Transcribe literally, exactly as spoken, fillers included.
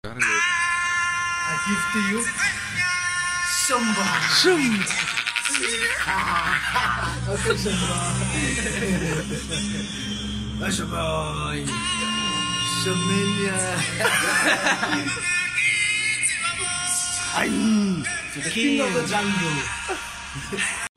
I give to you Samba. Samba. Okay, Samba. Samba. Samilia. I'm the king of the jungle.